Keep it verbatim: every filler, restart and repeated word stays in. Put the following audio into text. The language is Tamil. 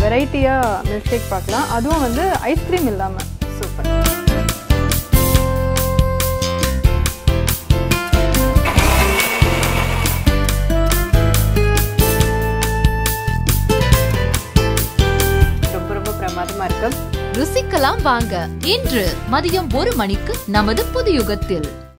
வெரைட்டியாக மில்க் ஷேக் பார்க்கலாம். அதுவும் வந்து ஐஸ்கிரீம் இல்லாமல். சூப்பர். ரொம்ப ரொம்ப பிரமாதமா இருக்கு. ருசிக்கலாம் வாங்க. இன்று மதியம் ஒரு மணிக்கு நமது புது யுகத்தில்.